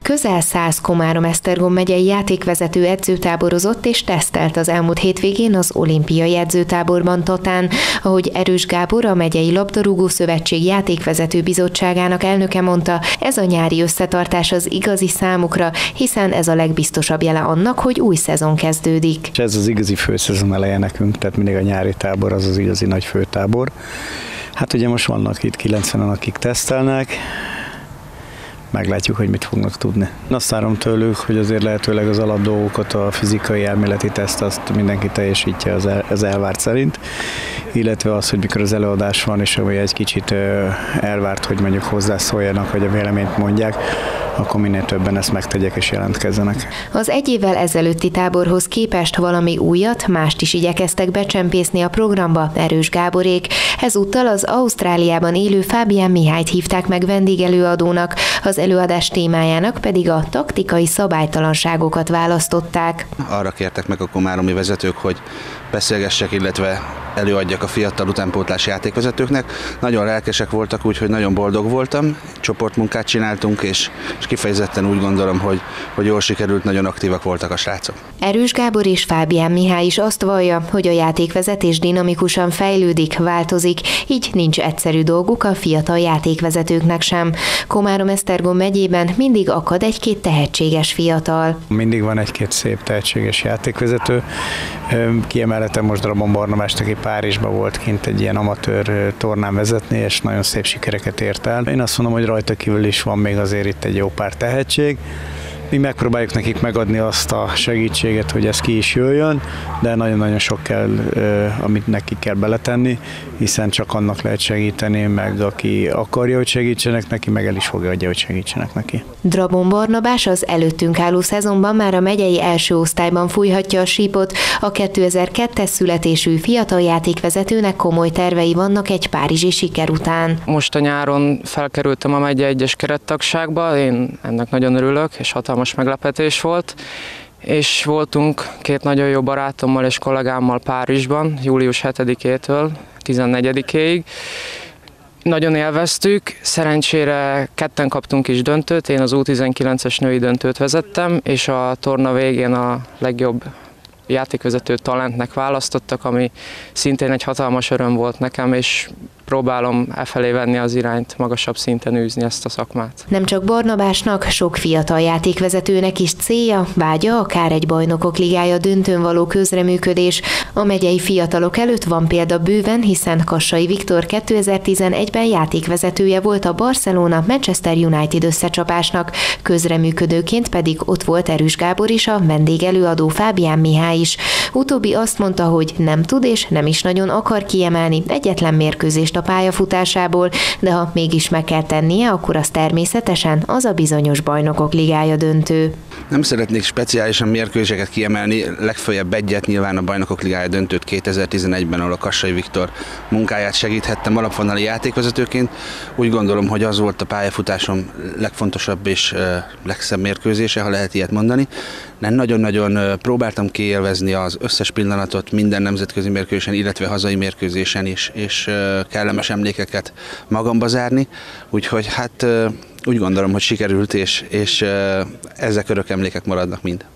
Közel 100 Komárom-Esztergom megyei játékvezető edzőtáborozott és tesztelt az elmúlt hétvégén az olimpiai edzőtáborban Tatán, ahogy Erős Gábor, a Megyei Labdarúgó Szövetség játékvezető bizottságának elnöke mondta, ez a nyári összetartás az igazi számukra, hiszen ez a legbiztosabb jele annak, hogy új szezon kezdődik. És ez az igazi főszezon eleje nekünk, tehát mindig a nyári tábor az az igazi nagy főtábor. Hát ugye most vannak itt 90-en, akik tesztelnek, meglátjuk, hogy mit fognak tudni. Azt várom tőlük, hogy azért lehetőleg az alapdolgokat, a fizikai elméleti teszt, azt mindenki teljesítje az elvárt szerint, illetve az, hogy mikor az előadás van, és egy kicsit elvárt, hogy mondjuk hozzászóljanak, vagy a véleményt mondják, akkor minél többen ezt megtegyek és jelentkezzenek. Az egy évvel ezelőtti táborhoz képest valami újat, mást is igyekeztek becsempészni a programba Erős Gáborék. Ezúttal az Ausztráliában élő Fábián Mihályt hívták meg vendégelőadónak, az előadás témájának pedig a taktikai szabálytalanságokat választották. Arra kértek meg a komáromi vezetők, hogy beszélgessek, illetve előadjak a fiatal utánpótlás játékvezetőknek. Nagyon lelkesek voltak, úgyhogy nagyon boldog voltam. Csoportmunkát csináltunk, és kifejezetten úgy gondolom, hogy jól sikerült, nagyon aktívak voltak a srácok. Erős Gábor és Fábián Mihály is azt vallja, hogy a játékvezetés dinamikusan fejlődik, változik, így nincs egyszerű dolguk a fiatal játékvezetőknek sem. Komárom-Esztergom megyében mindig akad egy-két tehetséges fiatal. Mindig van egy-két szép tehetséges játékvezető. Kiemelhetem most Drabon Barnabást, aki Párizsban volt kint egy ilyen amatőr tornán vezetni, és nagyon szép sikereket ért el. Én azt mondom, hogy rajta kívül is van még azért itt egy jó pár tehetség. Mi megpróbáljuk nekik megadni azt a segítséget, hogy ez ki is jöjjön, de nagyon-nagyon sok kell, amit nekik kell beletenni, hiszen csak annak lehet segíteni, meg aki akarja, hogy segítsenek neki, meg el is fogja adja, hogy segítsenek neki. Drabon Barnabás az előttünk álló szezonban már a megyei első osztályban fújhatja a sípot. A 2002-es születésű fiatal játékvezetőnek komoly tervei vannak egy párizsi siker után. Most a nyáron felkerültem a megye 1-es kerettagságba, én ennek nagyon örülök, és hatalmas meglepetés volt, és voltunk két nagyon jó barátommal és kollégámmal Párizsban, július 7-től 14-ig. Nagyon élveztük, szerencsére ketten kaptunk is döntőt, én az U19-es női döntőt vezettem, és a torna végén a legjobb játékvezető talentnek választottak, ami szintén egy hatalmas öröm volt nekem, és próbálom efelé venni az irányt, magasabb szinten űzni ezt a szakmát. Nem csak Barnabásnak, sok fiatal játékvezetőnek is célja, vágya akár egy Bajnokok Ligája döntőn való közreműködés. A megyei fiatalok előtt van példa bőven, hiszen Kassai Viktor 2011-ben játékvezetője volt a Barcelona-Manchester United összecsapásnak, közreműködőként pedig ott volt Erős Gábor is, a vendégelőadó Fábián Mihály is. Utóbbi azt mondta, hogy nem tud és nem is nagyon akar kiemelni egyetlen mérkőzést a pályafutásából, de ha mégis meg kell tennie, akkor az természetesen az a bizonyos Bajnokok Ligája döntő. Nem szeretnék speciálisan mérkőzéseket kiemelni, legfeljebb egyet, nyilván a Bajnokok Ligája döntőt 2011-ben, ahol a Kassai Viktor munkáját segíthettem alapvonali játékvezetőként. Úgy gondolom, hogy az volt a pályafutásom legfontosabb és legszebb mérkőzése, ha lehet ilyet mondani. Nagyon-nagyon próbáltam kiélvezni az összes pillanatot minden nemzetközi mérkőzésen, illetve hazai mérkőzésen is, és kellemes emlékeket magamba zárni, úgyhogy hát úgy gondolom, hogy sikerült, és ezek örök emlékek maradnak mind.